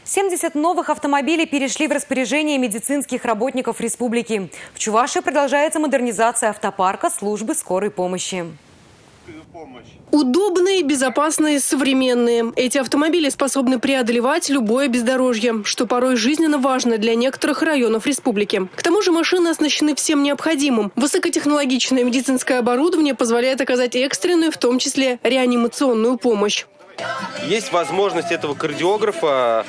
70 новых автомобилей перешли в распоряжение медицинских работников республики. В Чувашии продолжается модернизация автопарка службы скорой помощи. Удобные, безопасные, современные. Эти автомобили способны преодолевать любое бездорожье, что порой жизненно важно для некоторых районов республики. К тому же машины оснащены всем необходимым. Высокотехнологичное медицинское оборудование позволяет оказать экстренную, в том числе реанимационную помощь. Есть возможность этого кардиографа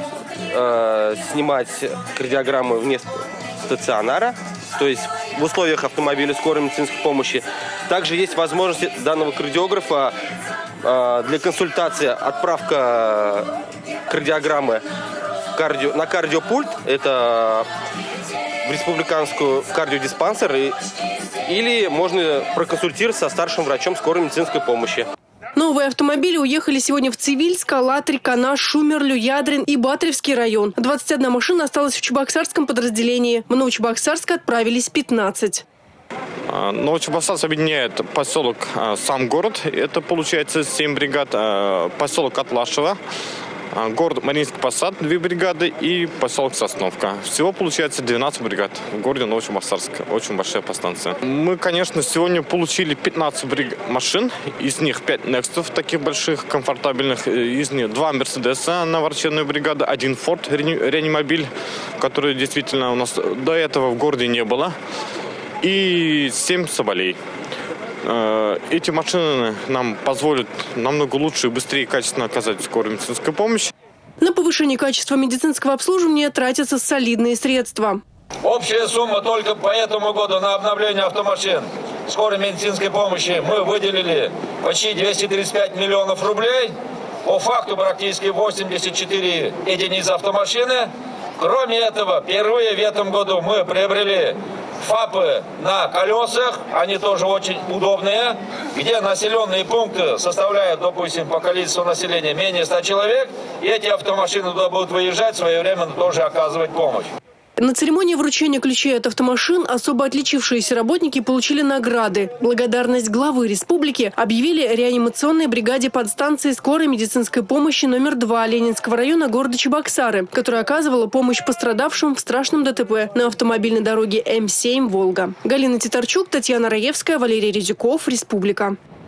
снимать кардиограммы вне стационара, то есть в условиях автомобиля скорой медицинской помощи. Также есть возможность данного кардиографа для консультации отправка кардиограммы на кардиопульт, это в республиканскую кардиодиспансер, или можно проконсультироваться со старшим врачом скорой медицинской помощи. Новые автомобили уехали сегодня в Цивильск, Алатырь, Канаш, Шумерлю, Ядрин и Батревский район. 21 машина осталась в Чебоксарском подразделении. В Новочебоксарск отправились 15. Новочебоксарск объединяет поселок сам город. Это получается 7 бригад. Поселок Атлашево, город Мариинский Посад 2 бригады и поселок Сосновка. Всего получается 12 бригад в городе Новочебоксарск. Очень большая подстанция. Мы, конечно, сегодня получили 15 машин. Из них 5 Нексов, таких больших, комфортабельных. Из них 2 Мерседеса на врачебную бригаду, 1 Форд реанимобиль, который действительно у нас до этого в городе не было. И 7 Соболей. Эти машины нам позволят намного лучше, быстрее и качественно оказать скорую медицинскую помощь. На повышение качества медицинского обслуживания тратятся солидные средства. Общая сумма только по этому году на обновление автомашин скорой медицинской помощи мы выделили почти 235 миллионов рублей. По факту практически 84 единицы автомашины. Кроме этого, впервые в этом году мы приобрели ФАПы на колесах, они тоже очень удобные, где населенные пункты составляют, допустим, по количеству населения менее 100 человек, и эти автомашины туда будут выезжать, своевременно тоже оказывать помощь. На церемонии вручения ключей от автомашин особо отличившиеся работники получили награды. Благодарность главы республики объявили реанимационной бригаде подстанции скорой медицинской помощи номер 2 Ленинского района города Чебоксары, которая оказывала помощь пострадавшим в страшном ДТП на автомобильной дороге М7 «Волга». Галина Титарчук, Татьяна Раевская, Валерий Резюков, Республика.